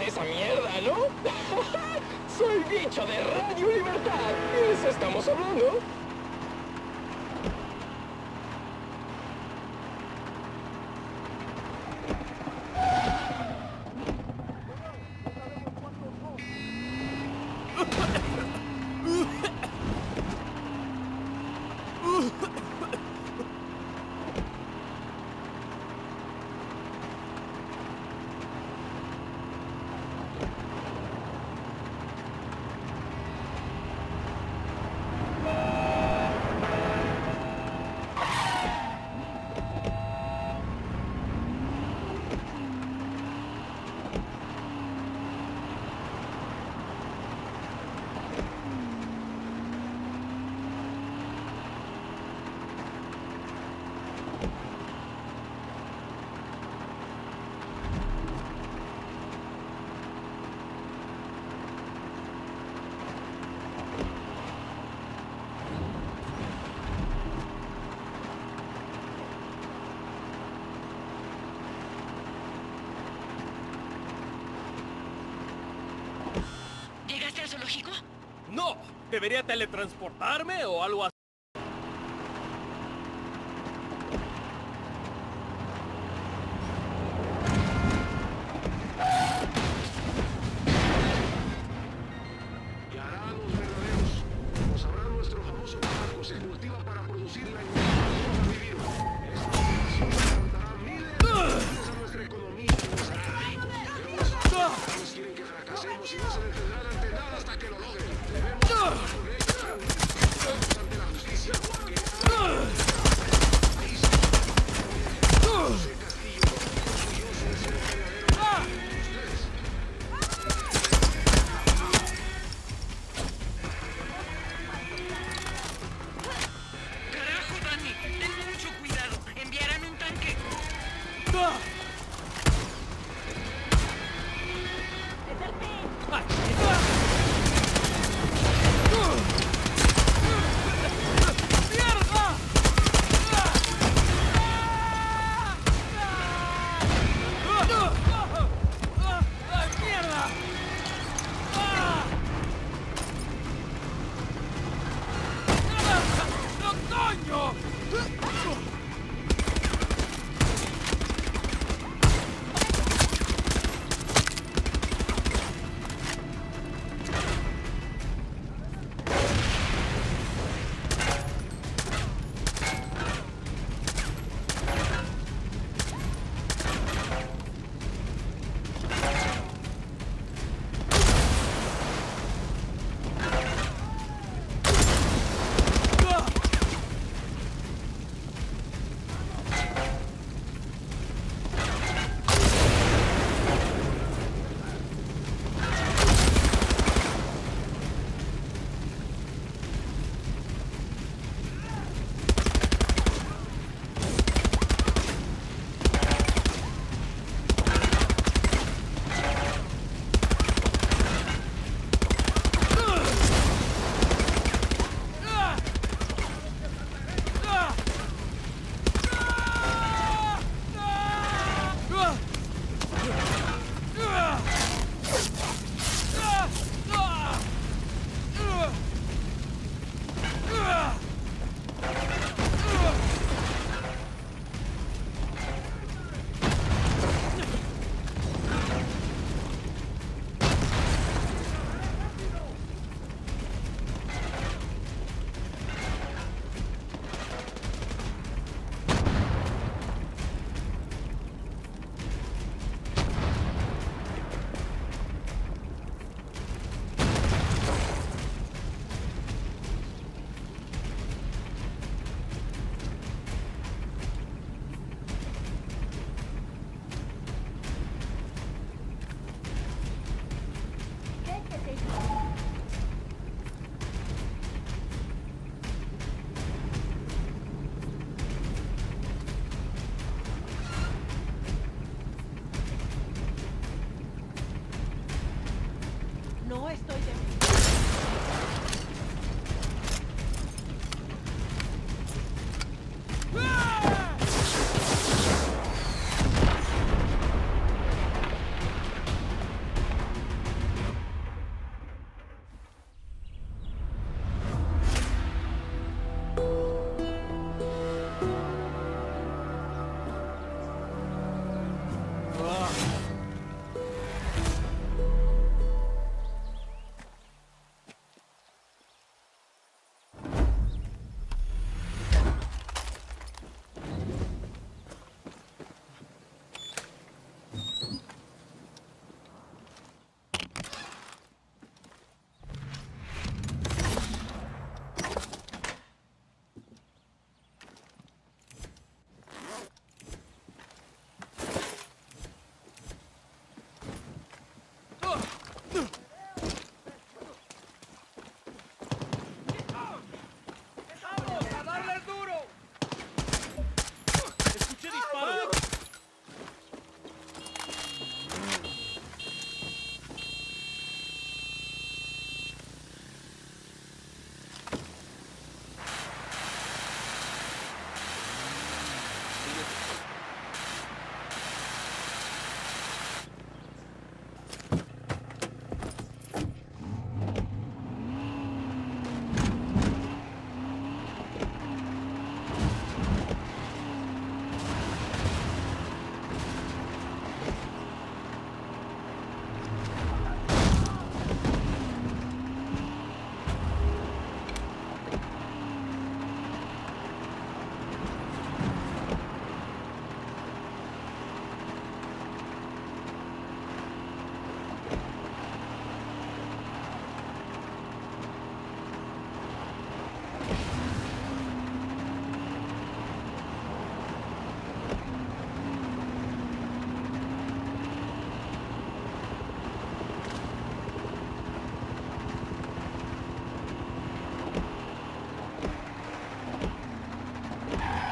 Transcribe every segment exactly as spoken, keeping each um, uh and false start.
de esa mierda, ¿no? Soy Bicho de Radio Libertad. ¿De eso estamos hablando? ¿Llegaste al zoológico? No, ¿debería teletransportarme o algo así? Y harán los verdaderos. Como sabrán, nuestro famoso tabaco se cultiva para producir la innovación para vivir. Esta innovación levantará miles de millones a nuestra economía y nos hará ricos. Pero los americanos quieren que fracasemos y no se detendrán ante nada hasta que lo logren. Debemos hacer ante la justicia. Que país ese castillo orgulloso de ser el verdadero de ustedes. ¡Carajo, Danny! Ten mucho cuidado. Enviarán un tanque.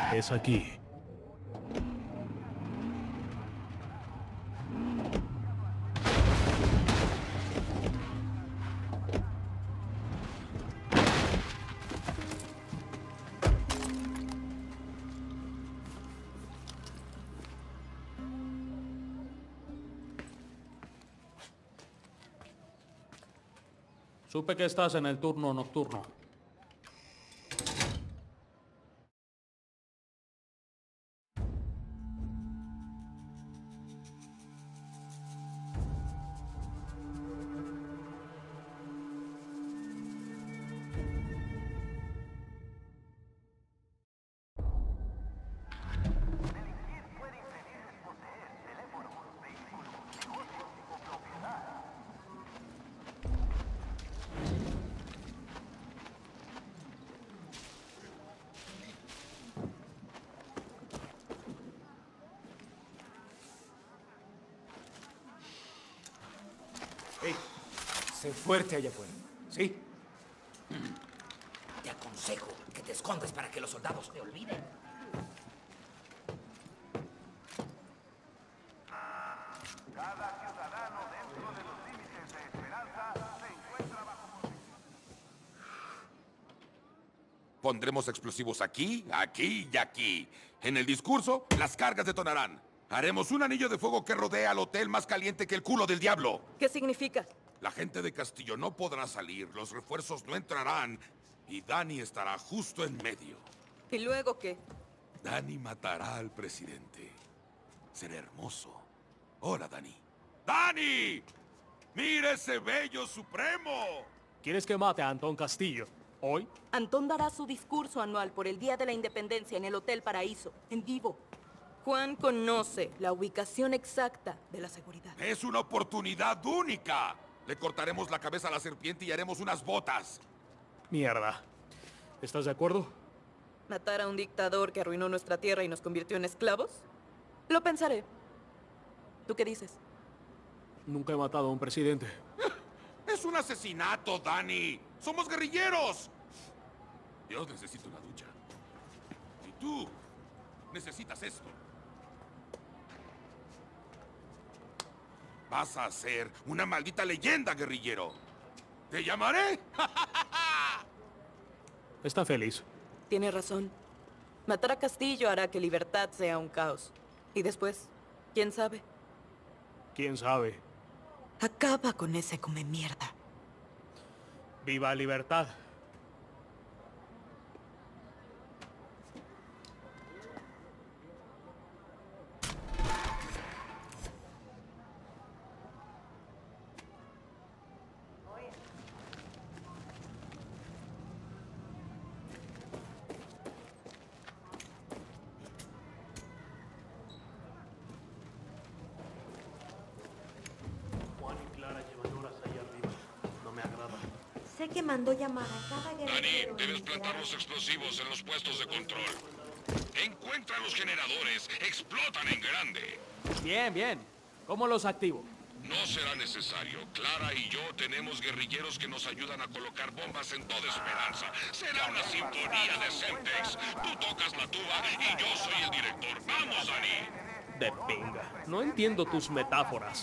Es aquí. Supe que estás en el turno nocturno. Hey, sé fuerte allá afuera, ¿sí? Te aconsejo que te escondas para que los soldados te olviden. Cada ciudadano dentro de los límites de Esperanza se encuentra bajo... Pondremos explosivos aquí, aquí y aquí. En el discurso, las cargas detonarán. Haremos un anillo de fuego que rodea al hotel más caliente que el culo del diablo. ¿Qué significa? La gente de Castillo no podrá salir, los refuerzos no entrarán y Dani estará justo en medio. ¿Y luego qué? Dani matará al presidente. Será hermoso. Hola, Dani. ¡Dani! ¡Mira ese bello supremo! ¿Quieres que mate a Antón Castillo? ¿Hoy? Antón dará su discurso anual por el Día de la Independencia en el Hotel Paraíso, en vivo. Juan conoce la ubicación exacta de la seguridad. ¡Es una oportunidad única! Le cortaremos la cabeza a la serpiente y haremos unas botas. Mierda. ¿Estás de acuerdo? ¿Matar a un dictador que arruinó nuestra tierra y nos convirtió en esclavos? Lo pensaré. ¿Tú qué dices? Nunca he matado a un presidente. ¡Es un asesinato, Dani! ¡Somos guerrilleros! Dios necesita una ducha. Y tú necesitas esto. Vas a ser una maldita leyenda, guerrillero. ¿Te llamaré? Está feliz. Tiene razón. Matar a Castillo hará que Libertad sea un caos. Y después, ¿quién sabe? ¿Quién sabe? Acaba con ese come mierda. ¡Viva Libertad! Sé que mandó llamar a cada guerrero. Dani, debes plantar los explosivos en los puestos de control. Encuentra los generadores, explotan en grande. Bien, bien. ¿Cómo los activo? No será necesario. Clara y yo tenemos guerrilleros que nos ayudan a colocar bombas en toda Esperanza. Será una sintonía de Semtex. Tú tocas la tuba y yo soy el director. ¡Vamos, Dani! De pinga. No entiendo tus metáforas.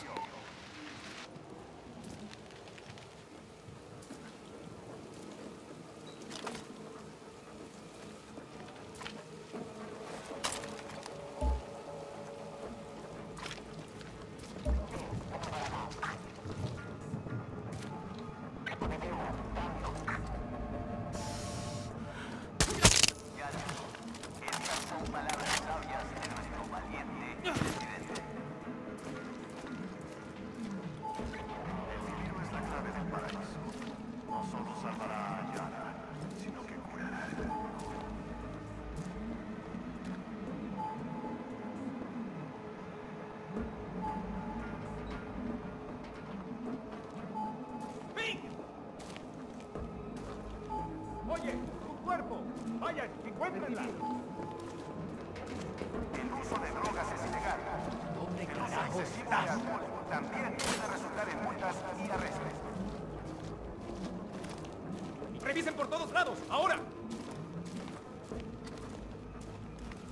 Oye, tu cuerpo. Vayan, encuéntrenla. El uso de drogas es ilegal. ¿Dónde carajo estás? También puede resultar en multas y arrestos. ¡Revisen por todos lados! ¡Ahora!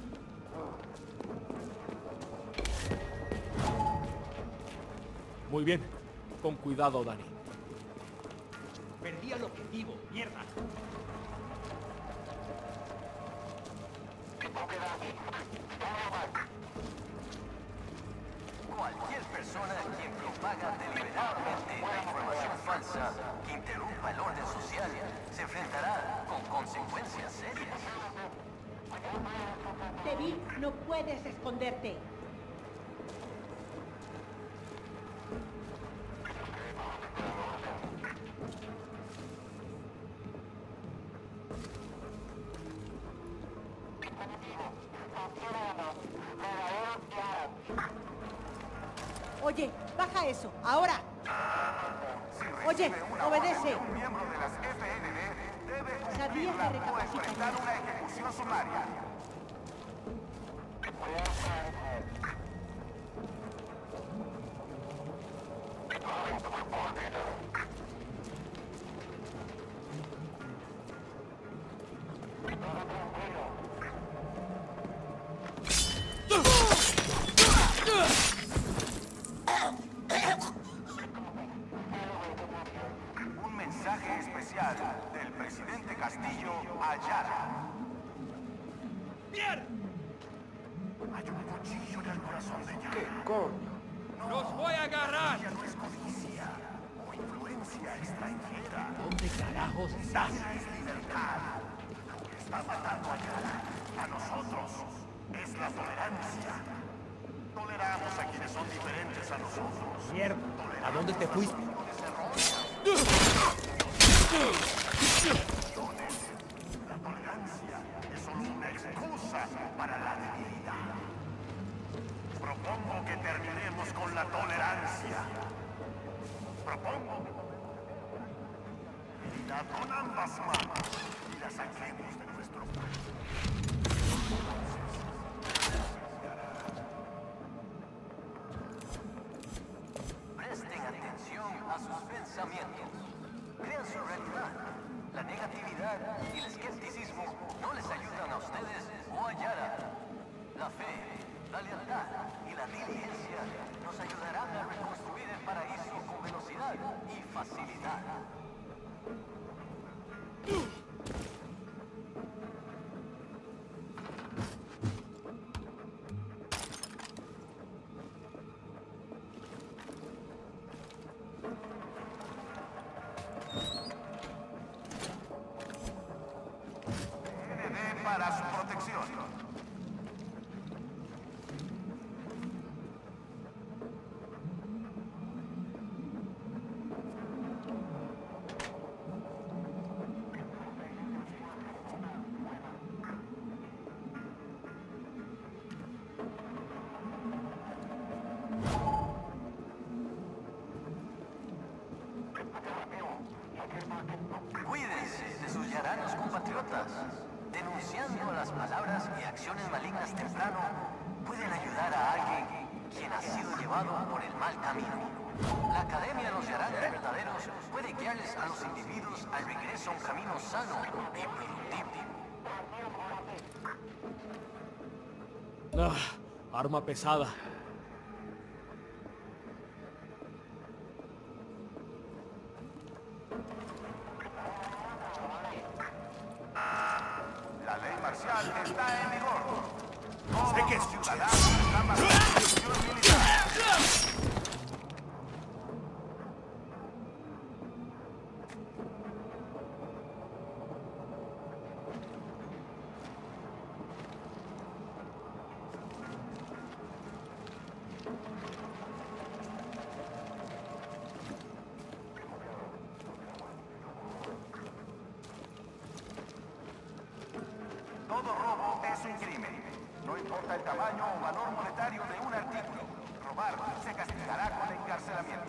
Muy bien. Con cuidado, Dani. Perdí el objetivo, mierda. Cualquier persona quien propaga deliberadamente la información falsa que interrumpa el orden social se enfrentará con consecuencias serias. Te vi, no puedes esconderte. Oye, baja eso, ahora. Oye, obedece. Un miembro de las F N D debe Sabías de recapacitar. enfrentar una ejecución sumaria. Un mensaje especial del presidente Castillo a Yara. ¡Mierda! Hay un cuchillo en el corazón de Yara. ¿Qué coño? ¡Los voy a agarrar! Ya no es codicia o influencia extranjera. ¿Dónde carajos estás? Ella es libertad. Lo que está matando a Yara, a nosotros, es la tolerancia. Toleramos a quienes son diferentes a nosotros. Mierda. ¿A dónde te fuiste? La tolerancia es solo una excusa para la debilidad. Propongo que terminemos con la tolerancia. Propongo debilidad con ambas manos y la saquemos de nuestro país. Presten atención a sus pensamientos. Crean su realidad. La negatividad y el escepticismo no les ayudan a ustedes o a Yara. La fe, la lealtad y la diligencia nos ayudarán a reconstruir el paraíso con velocidad y facilidad. N D para su protección. Cuídense de sus yaranos compatriotas. Denunciando las palabras y acciones malignas temprano pueden ayudar a alguien quien ha sido llevado por el mal camino. La Academia de los Yaranos Verdaderos puede guiarles a los individuos al regreso a un camino sano y productivo. Ah, arma pesada. La ley marcial está en vigor. Sé que es ciudadano está bajo jurisdicción militar. Todo robo es un crimen. No importa el tamaño o valor monetario de un artículo. Robar se castigará con encarcelamiento.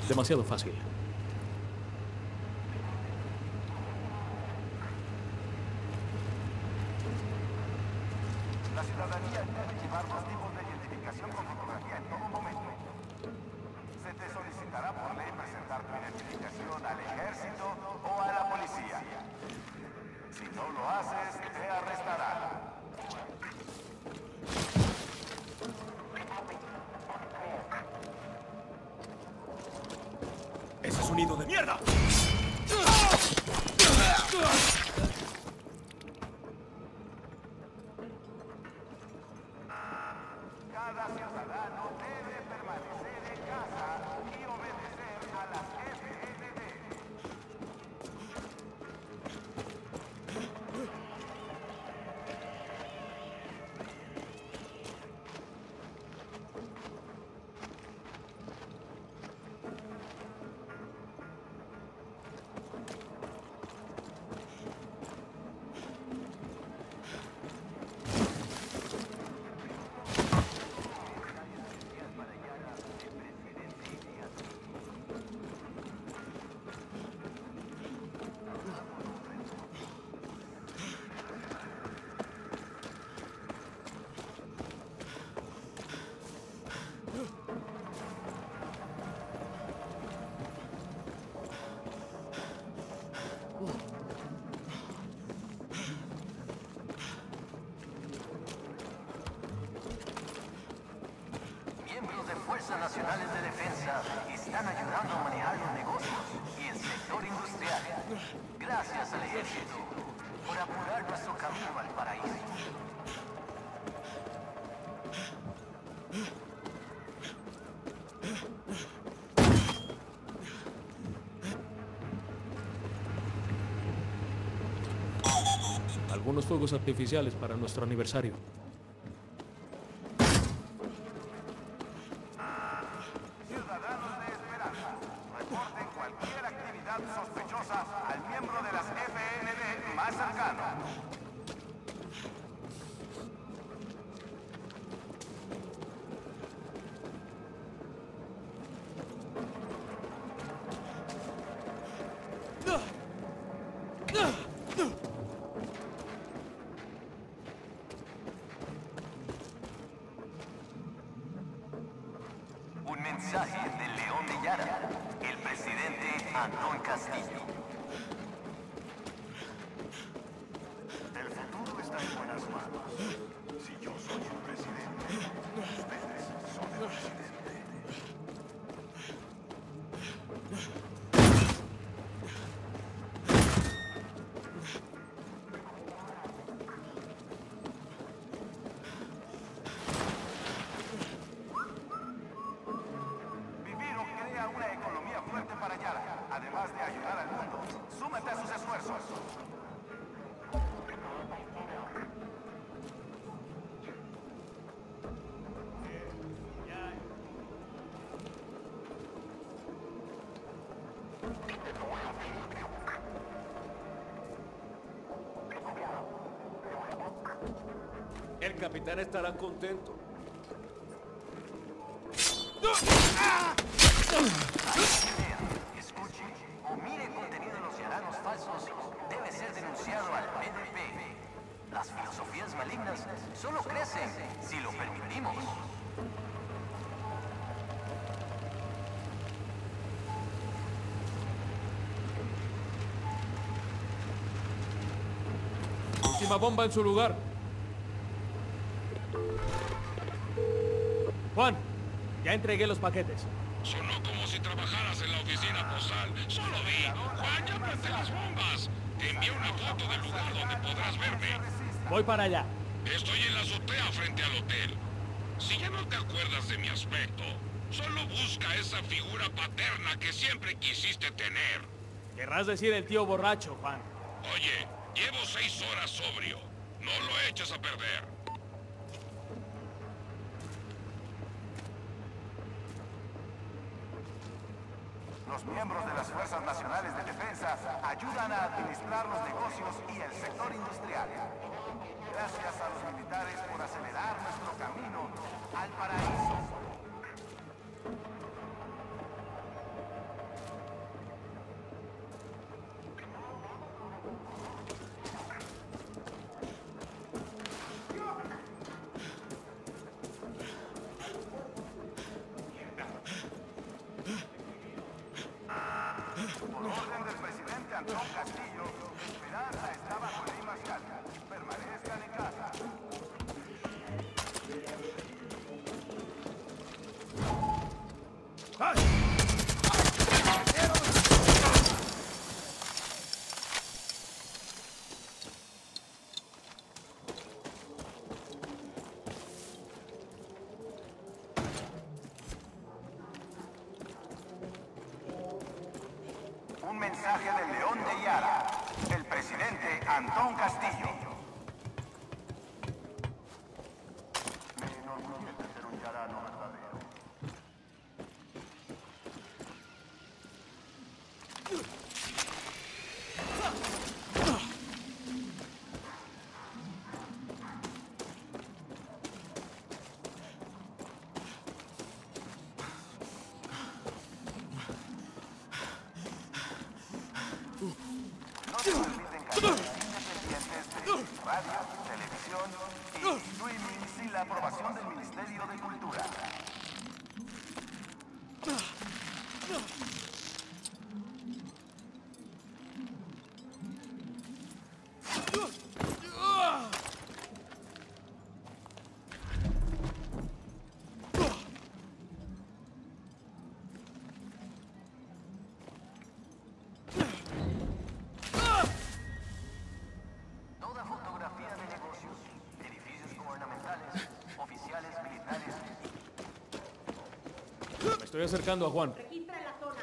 Demasiado fácil. La ciudadanía debe llevar los tipos de identificación con fotografía en todo momento. Se te solicitará por ley presentar tu identificación al ejército o a la policía. Si no lo haces, te arrestarán. ¡Ese sonido de mierda! Cada ciudadano debe permanecer en casa y obedecer a las F N D. Miembros de Fuerzas Nacionales de Defensa están ayudando a manejar los negocios y el sector industrial. Gracias al ejército por apurar nuestro camino al paraíso. Algunos fuegos artificiales para nuestro aniversario. Ciudadanos de Esperanza, reporten cualquier actividad sospechosa al miembro de las F N D más cercano. Un mensaje del León de Yara, el presidente Antón Castillo. El futuro está en buenas manos. Si yo soy el presidente, ustedes son el presidente. Viviro crea una economía fuerte para Yara, además de ayudar al mundo. Súmate a sus esfuerzos. El capitán estará contento. Escuche o mire contenido de los yaranos falsos debe ser denunciado al P D P. Las filosofías malignas solo crecen si lo permitimos. Última bomba en su lugar. Juan, ya entregué los paquetes. Sonó como si trabajaras en la oficina postal. Solo vi. Juan, ya planté las bombas. Te envié una foto del lugar donde podrás verme. Voy para allá. Estoy en la azotea frente al hotel. Si ya no te acuerdas de mi aspecto, solo busca esa figura paterna que siempre quisiste tener. Querrás decir el tío borracho, Juan. Oye, llevo seis horas sobrio. No lo eches a perder. Los miembros de las Fuerzas Nacionales de Defensa ayudan a administrar los negocios y el sector industrial. Gracias a los militares por acelerar nuestro camino al paraíso. Antón Castillo, Esperanza está bajo ley marcial. Permanezcan en casa. Un mensaje del León de Yara, el presidente Antón Castillo. Me enorgullece ser un yarano verdadero. No se olviden canales independientes de radio, televisión y streaming sin la aprobación del Ministerio de Cultura. Toda fotografía de negocios, edificios gubernamentales, oficiales militares. Me estoy acercando a Juan. Registra la zona.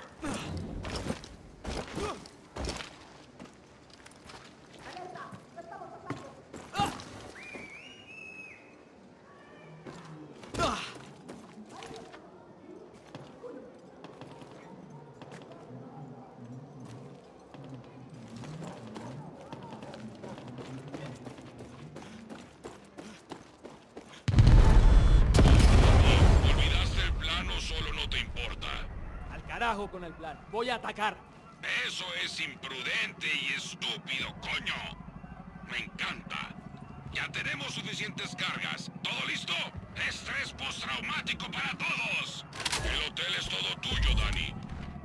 ¿Olvidaste el plan o solo no te importa? Al carajo con el plan. Voy a atacar. Eso es imprudente y estúpido, coño. Me encanta. Ya tenemos suficientes cargas. ¿Todo listo? Estrés postraumático para todos. El hotel es todo tuyo, Dani.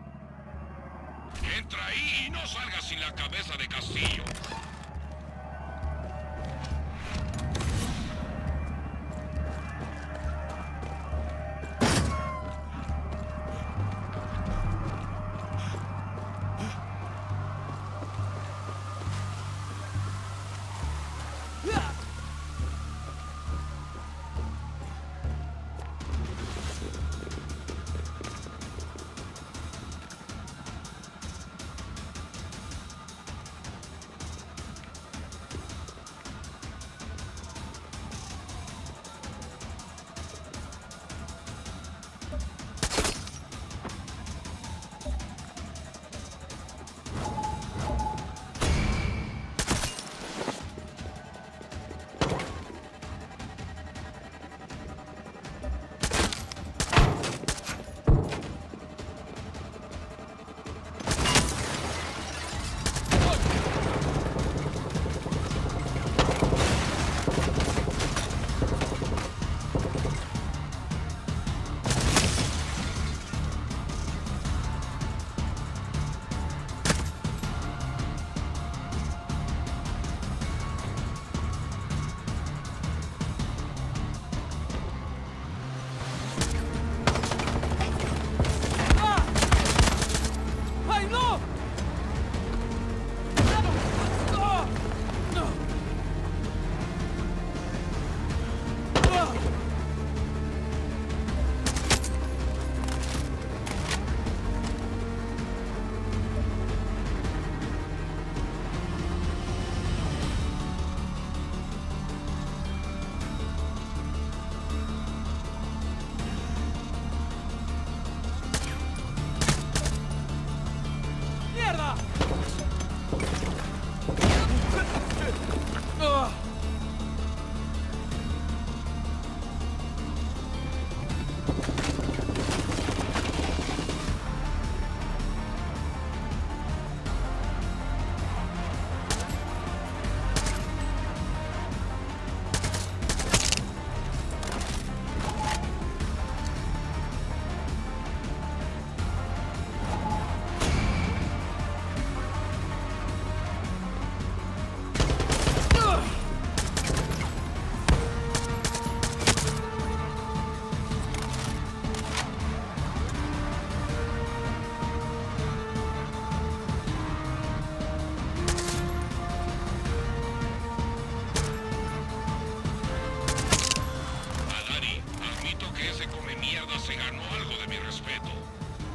Entra ahí y no salgas sin la cabeza de Castillo.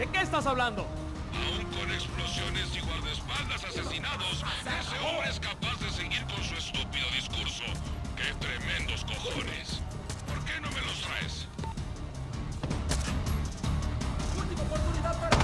¿De qué estás hablando? Aún con explosiones y guardaespaldas asesinados, ese hombre es capaz de seguir con su estúpido discurso. ¡Qué tremendos cojones! ¿Por qué no me los traes? Última oportunidad para...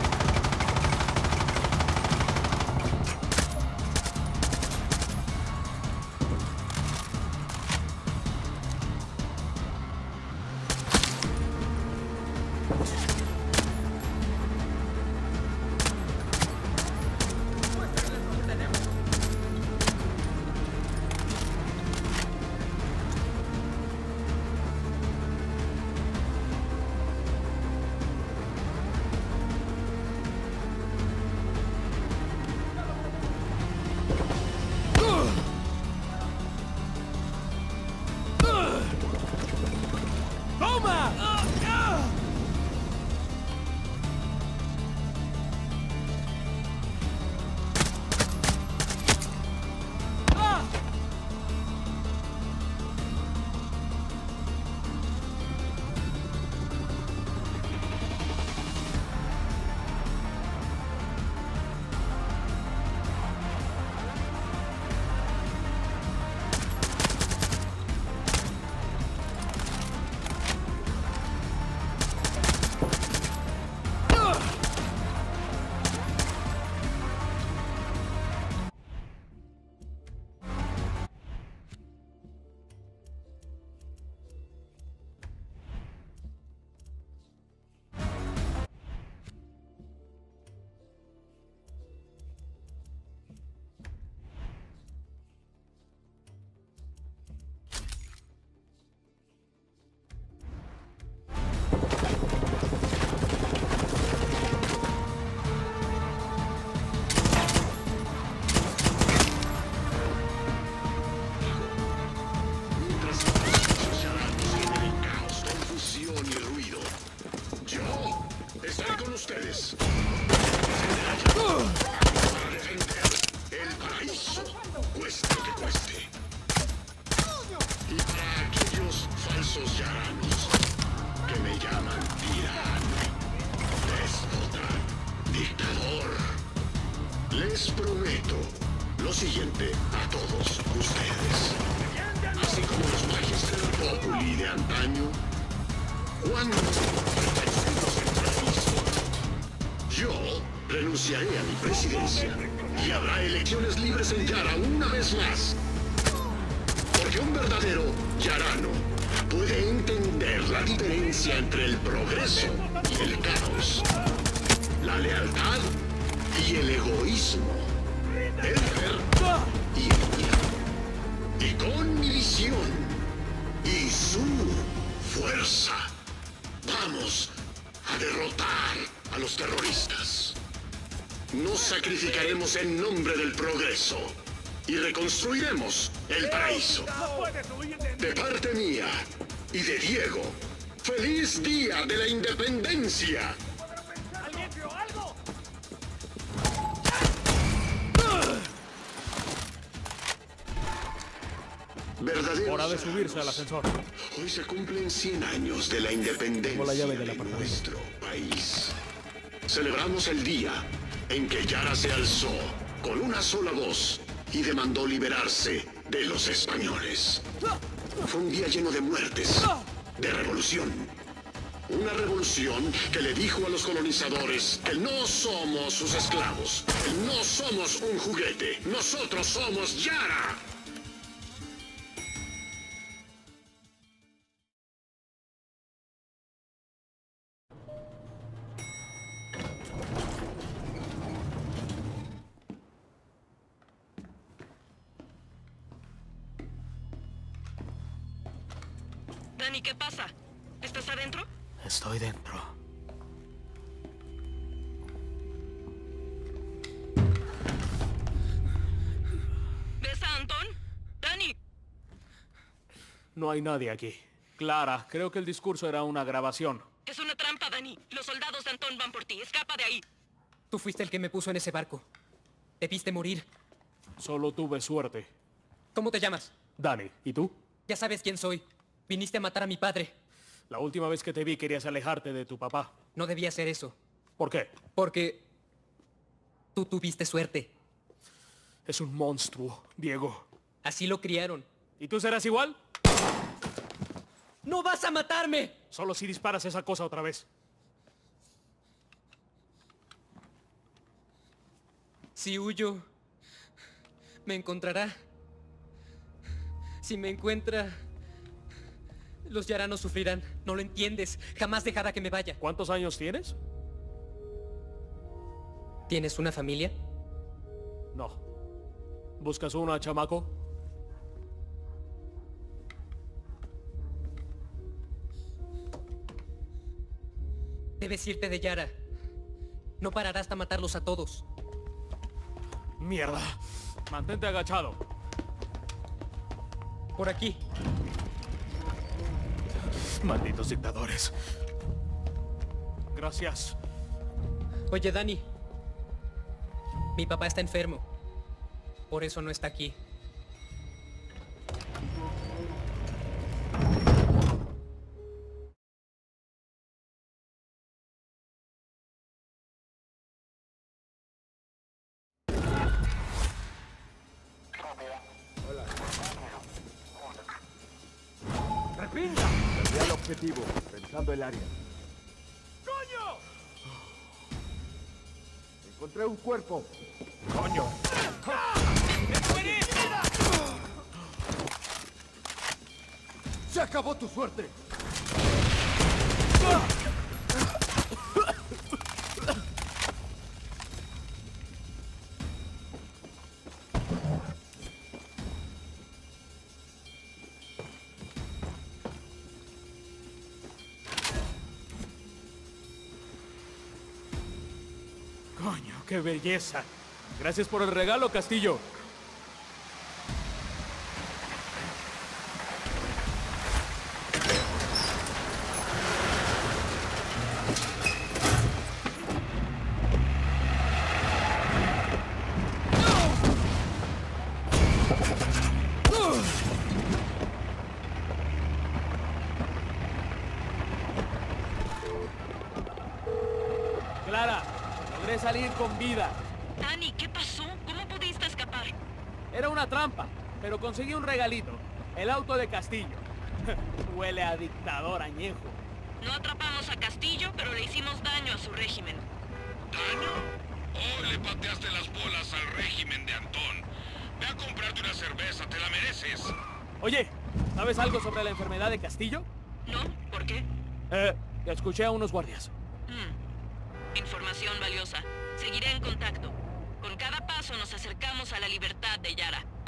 ustedes. Para defender el paraíso, cueste lo que cueste. Y para aquellos falsos yaranos que me llaman tirano, déspota, dictador, les prometo lo siguiente a todos ustedes. Así como los Magister Populi de antaño, cuando yo renunciaré a mi presidencia y habrá elecciones libres en Yara una vez más. Porque un verdadero yarano puede entender la diferencia entre el progreso y el caos, la lealtad y el egoísmo, el ver y el miedo. Y con mi visión y su fuerza, vamos a derrotar a los terroristas. Nos sacrificaremos en nombre del progreso y reconstruiremos el paraíso. De parte mía y de Diego, ¡feliz día de la independencia! ¿Alguien vio algo? Verdadero. Hora de subirse al ascensor. Hoy se cumplen cien años de la independencia Tengo la llave del de apartamento. nuestro país. Celebramos el día en que Yara se alzó con una sola voz y demandó liberarse de los españoles. Fue un día lleno de muertes, de revolución. Una revolución que le dijo a los colonizadores que no somos sus esclavos, que no somos un juguete, nosotros somos Yara. Dani, ¿qué pasa? ¿Estás adentro? Estoy dentro. ¿Ves a Antón? ¡Dani! No hay nadie aquí. Clara, creo que el discurso era una grabación. Es una trampa, Dani. Los soldados de Antón van por ti. Escapa de ahí. Tú fuiste el que me puso en ese barco. Debiste morir. Solo tuve suerte. ¿Cómo te llamas? Dani, ¿y tú? Ya sabes quién soy. Viniste a matar a mi padre. La última vez que te vi querías alejarte de tu papá. No debía hacer eso. ¿Por qué? Porque tú tuviste suerte. Es un monstruo, Diego. Así lo criaron. ¿Y tú serás igual? ¡No vas a matarme! Solo si disparas esa cosa otra vez. Si huyo, me encontrará. Si me encuentra, los yaranos sufrirán. No lo entiendes. Jamás dejará que me vaya. ¿Cuántos años tienes? ¿Tienes una familia? No. ¿Buscas una, chamaco? Debes irte de Yara. No parará hasta matarlos a todos. Mierda. Mantente agachado. Por aquí. Malditos dictadores. Gracias. Oye, Dani. Mi papá está enfermo. Por eso no está aquí. ¡Repinga! Perdí el objetivo, pensando el área. ¡Coño! Encontré un cuerpo. ¡Coño! ¡Se acabó tu suerte! ¡Coño, qué belleza! Gracias por el regalo, Castillo. Clara, logré salir con vida. Dani, ¿qué pasó? ¿Cómo pudiste escapar? Era una trampa, pero conseguí un regalito. El auto de Castillo. Huele a dictador añejo. No atrapamos a Castillo, pero le hicimos daño a su régimen. ¿Daño? Oh, le pateaste las bolas al régimen de Antón. Ve a comprarte una cerveza, te la mereces. Oye, ¿sabes algo sobre la enfermedad de Castillo? ¿No? ¿Por qué? Eh, escuché a unos guardias. Hmm. Información valiosa. Seguiré en contacto. Con cada paso nos acercamos a la libertad de Yara.